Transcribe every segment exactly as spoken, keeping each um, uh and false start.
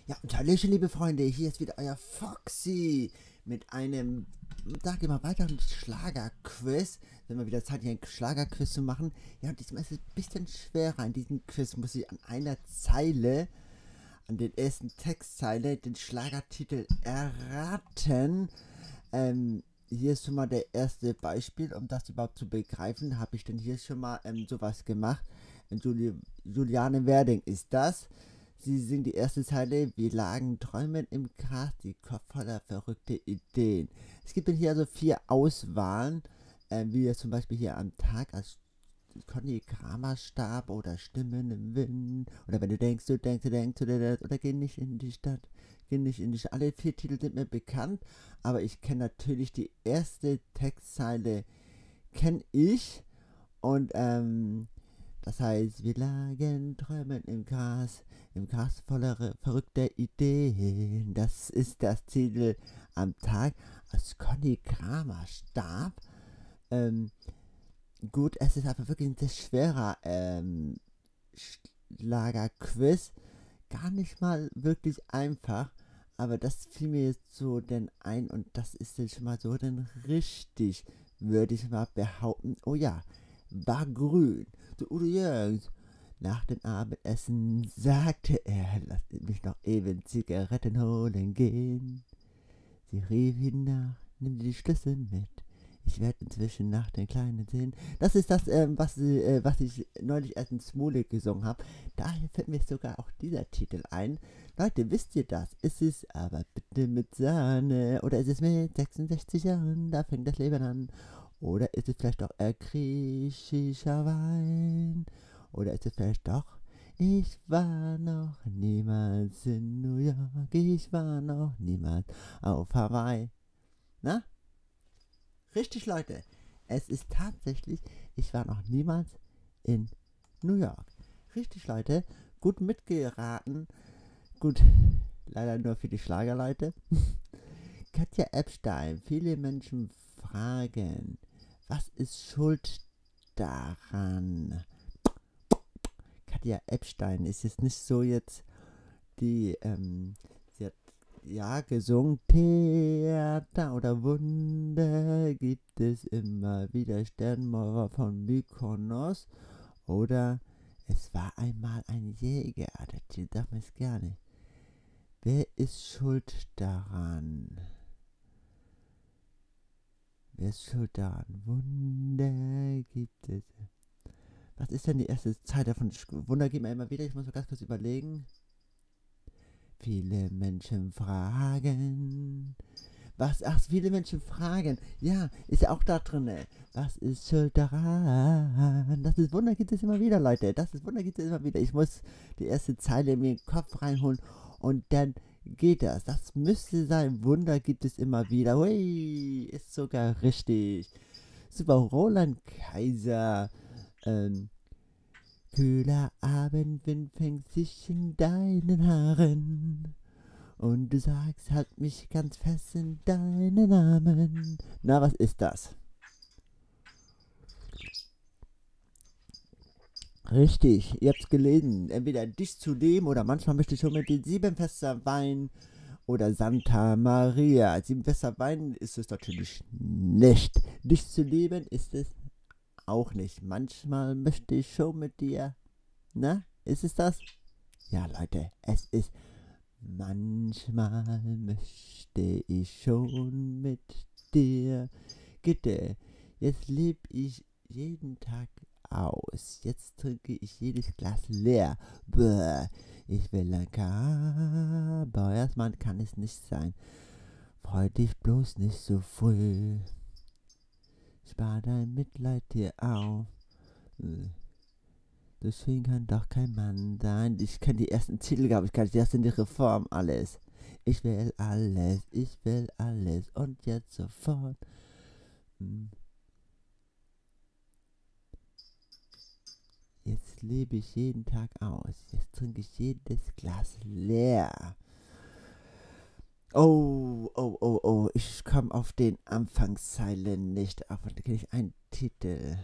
Ja, und Hallöchen, liebe Freunde, hier ist wieder euer Foxy mit einem, sag ich mal, weiteren Schlagerquiz. Wenn wir wieder Zeit, hier ein Schlagerquiz zu machen. Ja, und diesmal ist es ein bisschen schwerer. In diesem Quiz muss ich an einer Zeile, an den ersten Textzeile, den Schlagertitel erraten. Ähm, hier ist schon mal der erste Beispiel, um das überhaupt zu begreifen, habe ich denn hier schon mal ähm, sowas gemacht. Juli Juliane Werding ist das. Sie singt die erste Zeile: Wir lagen träumend im Gras, die Kopf voller verrückte Ideen. Es gibt hier also vier Auswahlen, äh, wie jetzt zum Beispiel hier am Tag, als Conny Kramer starb, oder Stimmen im Wind, oder wenn du denkst, du denkst, du denkst, oder, oder geh nicht in die Stadt, geh nicht in die Stadt. Alle vier Titel sind mir bekannt, aber ich kenne natürlich die erste Textzeile, kenne ich, und ähm, das heißt, wir lagen träumend im Gras, im Gras voller verrückter Ideen. Das ist das Titel am Tag, als Conny Kramer starb. Ähm, gut, es ist aber wirklich ein sehr schwerer ähm, Schlagerquiz. Gar nicht mal wirklich einfach. Aber das fiel mir jetzt so denn ein, und das ist dann schon mal so denn richtig, würde ich mal behaupten. Oh ja, war grün. So Udo Jürgens. Nach dem Abendessen sagte er, lasst mich noch eben Zigaretten holen gehen. Sie rief ihn nach, nimm die Schlüssel mit. Ich werde inzwischen nach den Kleinen sehen. Das ist das, ähm, was, äh, was ich neulich erst in Smolik gesungen habe. Daher fällt mir sogar auch dieser Titel ein. Leute, wisst ihr das? Ist es aber bitte mit Sahne? Oder ist es mit sechsundsechzig Jahren? Da fängt das Leben an. Oder ist es vielleicht doch eher griechischer Wein? Oder ist es vielleicht doch: Ich war noch niemals in New York, ich war noch niemals auf Hawaii. Na? Richtig, Leute. Es ist tatsächlich: Ich war noch niemals in New York. Richtig, Leute. Gut mitgeraten. Gut, leider nur für die Schlagerleute. Katja Epstein. Viele Menschen fragen, was ist schuld daran? Katja Epstein ist jetzt nicht so jetzt die, ähm, sie hat ja gesungen: Theater oder Wunder gibt es immer wieder, Sternmauer von Mykonos, oder Es war einmal ein Jäger. Der Titel sagt mir es gar nicht. Wer ist schuld daran? Wer ist schuld daran? Wunder gibt es. Was ist denn die erste Zeit davon? Wunder gibt mir immer wieder. Ich muss mal ganz kurz überlegen. Viele Menschen fragen. Was? Ach, viele Menschen fragen. Ja, ist ja auch da drin. Was ist schuld daran? Das ist Wunder gibt es immer wieder, Leute. Das ist Wunder gibt es immer wieder. Ich muss die erste Zeile in den Kopf reinholen, und dann geht das. Das müsste sein. Wunder gibt es immer wieder. Hui, ist sogar richtig. Super, Roland Kaiser. Ähm, Kühler Abendwind fängt sich in deinen Haaren, und du sagst, halt mich ganz fest in deinen Armen. Na, was ist das? Richtig, ihr habt's gelesen. Entweder dich zu leben, oder manchmal möchte ich schon mit den sieben Fässer Wein, oder Santa Maria. Sieben Fässer Wein ist es natürlich nicht. Dich zu leben ist es auch nicht. Manchmal möchte ich schon mit dir. Na, ist es das? Ja, Leute, es ist: Manchmal möchte ich schon mit dir. Gitte, jetzt leb ich jeden Tag aus. Jetzt trinke ich jedes Glas leer. Bäh, ich will ein Kaber. Erstmal kann es nicht sein. Freu dich bloß nicht so früh. Spar dein Mitleid dir auf. Deswegen kann doch kein Mann sein. Ich kenne die ersten Titel, glaube ich, gar nicht. Die ersten, die Reform, alles. Ich will alles, ich will alles, und jetzt sofort. Hm. Jetzt lebe ich jeden Tag aus. Jetzt trinke ich jedes Glas leer. Oh, oh, oh, oh. Ich komme auf den Anfangszeilen nicht auf. Und da kenne ich einen Titel.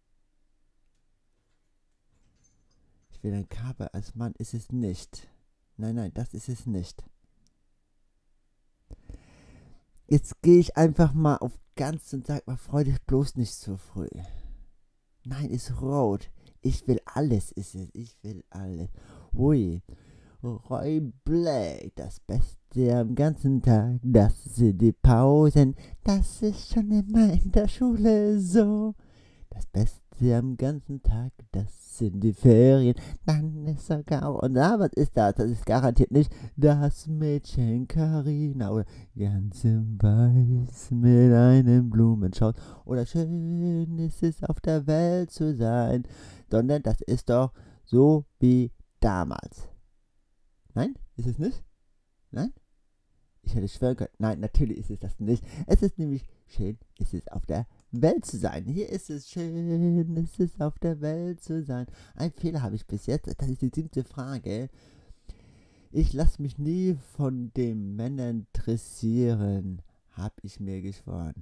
Ich will ein Kaper. Als Mann ist es nicht. Nein, nein, das ist es nicht. Jetzt gehe ich einfach mal auf ganz und sag mal, freu dich bloß nicht so früh. Nein, ist rot. Ich will alles, ist es. Ich will alles. Hui. Roy Black, das Beste am ganzen Tag, das sind die Pausen. Das ist schon immer in der Schule so. Das Beste am ganzen Tag, das sind die Ferien. Dann ist sogar, und da, was ist das? Das ist garantiert nicht das Mädchen Carina oder ganz im Weiß mit einem Blumenstrauß oder schön ist es auf der Welt zu sein, sondern das ist doch so wie damals. Nein? Ist es nicht? Nein? Ich hätte schwören können. Nein, natürlich ist es das nicht. Es ist nämlich schön, ist es auf der Welt zu sein. Hier ist es schön, ist es auf der Welt zu sein. Ein Fehler habe ich bis jetzt. Das ist die siebte Frage. Ich lasse mich nie von den Männern dressieren, habe ich mir geschworen.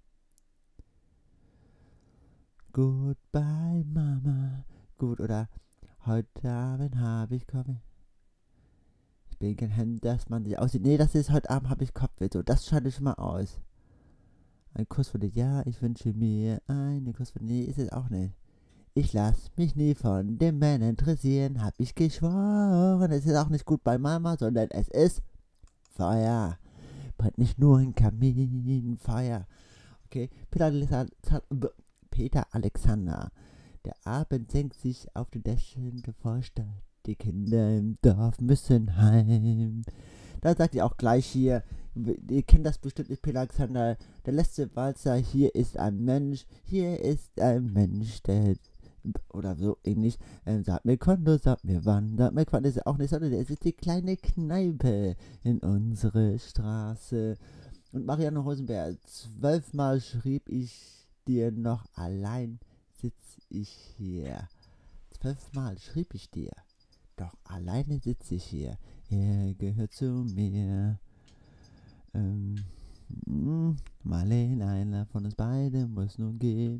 Goodbye, Mama. Gut, oder heute Abend habe ich Kopfweh. Ich bin kein Hemd, dass man sich aussieht. Nee, das ist heute Abend habe ich Kopfweh. So, das schalte ich mal aus. Ein Kuss für dich, ja, ich wünsche mir einen Kuss für dich. Nee, ist es auch nicht. Ich lass mich nie von den Männern interessieren, hab ich geschworen. Es ist auch nicht gut bei Mama, sondern es ist Feuer. Brennt nicht nur ein Kamin, Feuer. Okay, Peter, Alexander, Peter Alexander. Der Abend senkt sich auf den Dächern der Vorstadt. Die Kinder im Dorf müssen heim. Da sagt ihr auch gleich hier, ihr kennt das bestimmt nicht, Peter Alexander. Der letzte Walzer, hier ist ein Mensch, hier ist ein Mensch, der, oder so ähnlich, ähm, sagt mir Konto, sagt mir wann, sagt mir wann, ist auch nicht, sondern es ist die kleine Kneipe in unsere Straße. Und Marianne Rosenberg, zwölfmal schrieb ich dir noch, allein sitz ich hier. Zwölfmal schrieb ich dir. Doch alleine sitze ich hier. Er gehört zu mir. Ähm, Marlene, einer von uns beiden muss nun gehen.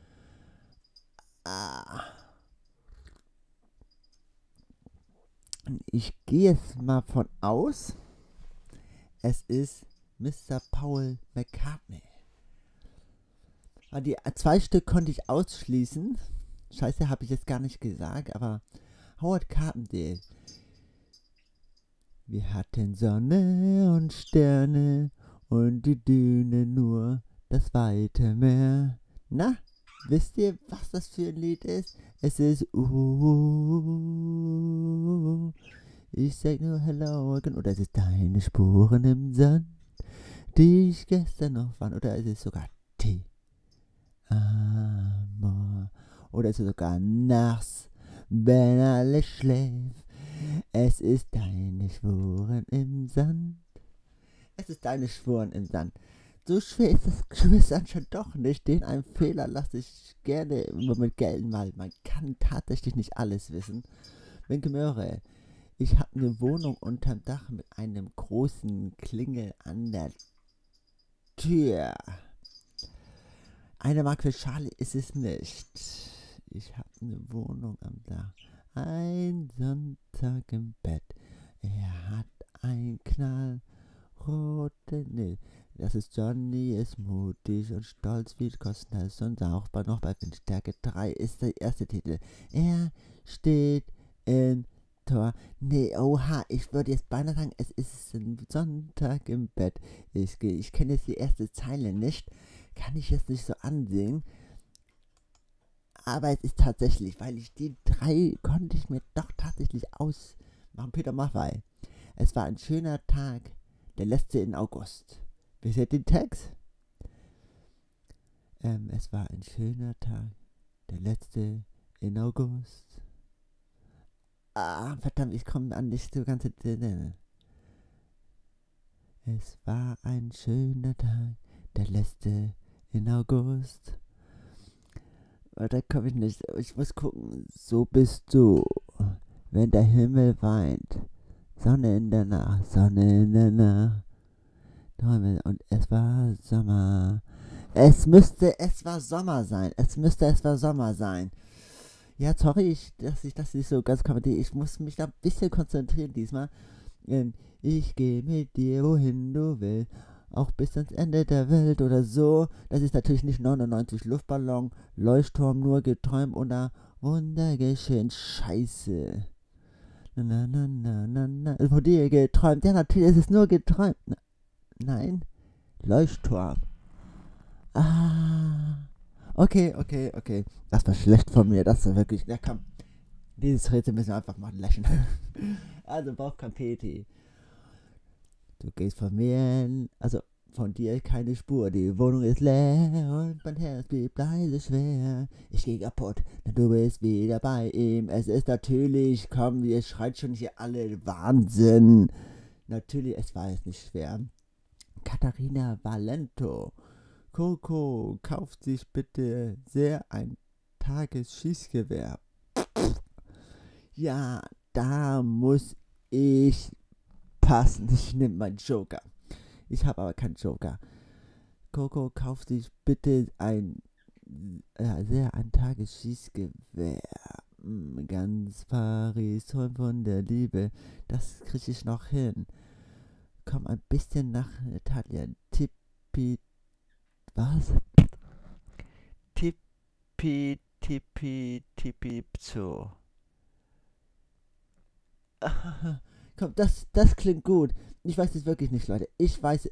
Ah. Ich gehe jetzt mal von aus, es ist Mister Paul McCartney. Die zwei Stück konnte ich ausschließen. Scheiße, habe ich jetzt gar nicht gesagt, aber Howard Carpendale. Wir hatten Sonne und Sterne und die Düne nur das weite Meer. Na, wisst ihr, was das für ein Lied ist? Es ist uh, ich sag nur Hello again. Oder es ist deine Spuren im Sand, die ich gestern noch fand. Oder es ist sogar T. Amor. Oder es ist sogar nass, wenn alles schläft. Es ist deine Spuren im Sand. Es ist deine Spuren im Sand. So schwer ist das Quiz anscheinend doch nicht. Den einen Fehler lasse ich gerne immer mit gelten, weil man kann tatsächlich nicht alles wissen. Wenke Möhre. Ich habe eine Wohnung unterm Dach mit einem großen Klingel an der Tür. Eine Mark für Charlie ist es nicht. Ich habe eine Wohnung am Dach. Ein Sonntag im Bett. Er hat ein knallrote. Nee, das ist Johnny, ist mutig und stolz wie Kostner und sauchbar noch bei Windstärke drei ist der erste Titel. Er steht im Tor. Nee, oha, ich würde jetzt beinahe sagen, es ist ein Sonntag im Bett. Ich, ich kenne jetzt die erste Zeile nicht. Kann ich jetzt nicht so ansehen. Aber es ist tatsächlich, weil ich die drei konnte ich mir doch tatsächlich ausmachen. Peter Maffay. Es war ein schöner Tag, der letzte in August. Wisst ihr den Text? Ähm, es war ein schöner Tag, der letzte in August. Ah, verdammt, ich komme an nicht so ganze. Es war ein schöner Tag, der letzte in August. Da komme ich nicht. Ich muss gucken. So bist du, wenn der Himmel weint. Sonne in der Nacht, Sonne in der Nacht. Träume und es war Sommer. Es müsste, es war Sommer sein. Es müsste, es war Sommer sein. Ja, sorry, ich, dass ich das nicht so ganz kommentiere. Ich muss mich da ein bisschen konzentrieren diesmal. Ähm, ich gehe mit dir, wohin du willst. Auch bis ans Ende der Welt oder so. Das ist natürlich nicht neunundneunzig Luftballon, Leuchtturm, nur geträumt oder Wunder geschehen. Scheiße. Na, na, na, na, na, na. Von dir geträumt. Ja, natürlich ist es nur geträumt. Na, nein. Leuchtturm. Ah. Okay, okay, okay. Das war schlecht von mir. Das war wirklich. Ja, komm. Dieses Rätsel müssen wir einfach mal lächeln. Also, Bauchkampeti. Du gehst von mir, also von dir keine Spur. Die Wohnung ist leer und mein Herz blieb leise schwer. Ich geh kaputt, denn du bist wieder bei ihm. Es ist natürlich, komm, ihr schreit schon hier alle Wahnsinn. Natürlich, es war jetzt nicht schwer. Katharina Valento. Coco kauft sich bitte sehr ein Tagesschießgewehr. Ja, da muss ich passen. Ich nehme meinen Joker. Ich habe aber keinen Joker. Coco kauft sich bitte ein äh, sehr ein Tagesschießgewehr. Mm, Ganz Paris träumt von der Liebe. Das kriege ich noch hin. Komm ein bisschen nach Italien. Tippi. Was? Tippi, tippi, tippi, pso. Komm, das, das klingt gut. Ich weiß es wirklich nicht, Leute. Ich weiß.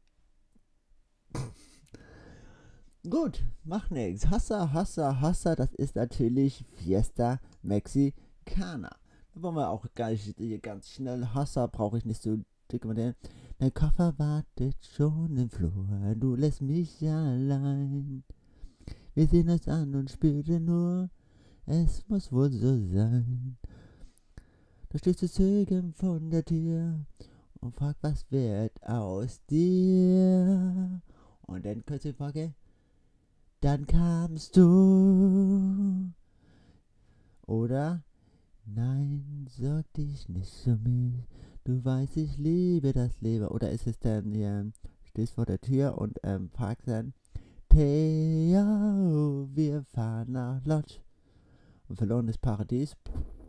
Gut, mach nix. Hassa, Hassa, Hassa, das ist natürlich Fiesta Mexicana. Da wollen wir auch gleich hier ganz schnell. Hassa brauche ich nicht so dick mit den. Dein Koffer wartet schon im Flur. Du lässt mich allein. Wir sehen uns an und spüren nur, es muss wohl so sein. Da stehst du zögernd von der Tür und fragst, was wird aus dir? Und dann kurz die Frage, dann kamst du. Oder, nein, sorg dich nicht um mich, du weißt, ich liebe das Leben. Oder ist es dann, ja, stehst vor der Tür und ähm, fragst dann, Theo, wir fahren nach Lodge. Und verlorenes Paradies.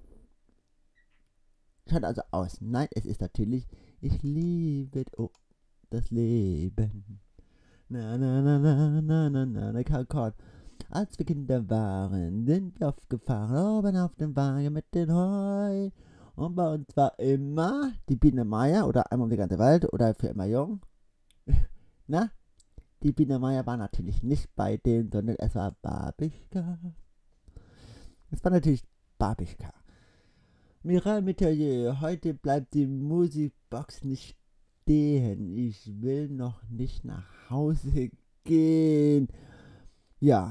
Schaut also aus. Nein, es ist natürlich, ich liebe oh, das Leben. Na, na, na, na, na, na, na, na, Kalkord. Als wir Kinder waren, sind wir oft gefahren, oben auf dem Wagen mit den Heu. Und bei uns war immer die Biene Meier oder einmal um die ganze Welt oder für immer jung. Na? Die Biene Meier war natürlich nicht bei denen, sondern es war Babischka. Es war natürlich Babischka. Miral Metayer, heute bleibt die Musikbox nicht stehen. Ich will noch nicht nach Hause gehen. Ja.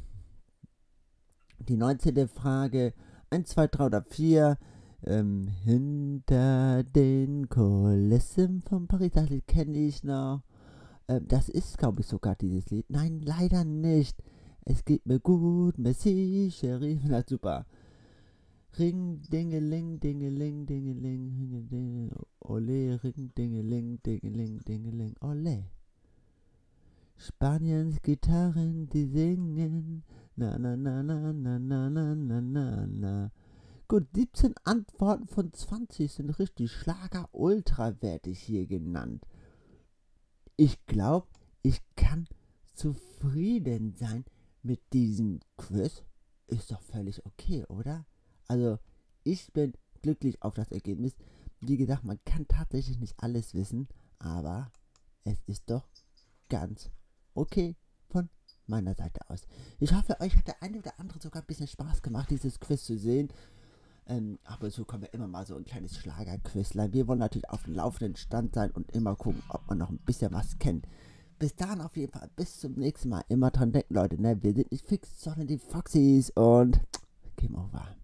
Die neunzehnte Frage. eins, zwei, drei oder vier. Ähm, hinter den Kulissen von Paris, das Lied kenne ich noch. Ähm, das ist, glaube ich, sogar dieses Lied. Nein, leider nicht. Es geht mir gut, Messi, Sheriff, na super. Ring, dingeling, dingeling, dingeling, dingeling, ole, ring, dingeling, dingeling, dingeling, ole. Spaniens Gitarren, die singen, na, na, na, na, na, na, na, na, na, na. Gut, siebzehn Antworten von zwanzig sind richtig Schlager ultrawertig hier genannt. Ich glaube, ich kann zufrieden sein mit diesem Quiz. Ist doch völlig okay, oder? Also, ich bin glücklich auf das Ergebnis. Wie gesagt, man kann tatsächlich nicht alles wissen, aber es ist doch ganz okay von meiner Seite aus. Ich hoffe, euch hat der eine oder andere sogar ein bisschen Spaß gemacht, dieses Quiz zu sehen. Ähm, ab und zu kommen wir immer mal so ein kleines Schlagerquizlein. Wir wollen natürlich auf dem laufenden Stand sein und immer gucken, ob man noch ein bisschen was kennt. Bis dahin auf jeden Fall, bis zum nächsten Mal. Immer dran denken, Leute, ne? Wir sind nicht fix, sondern die Foxys und Game over.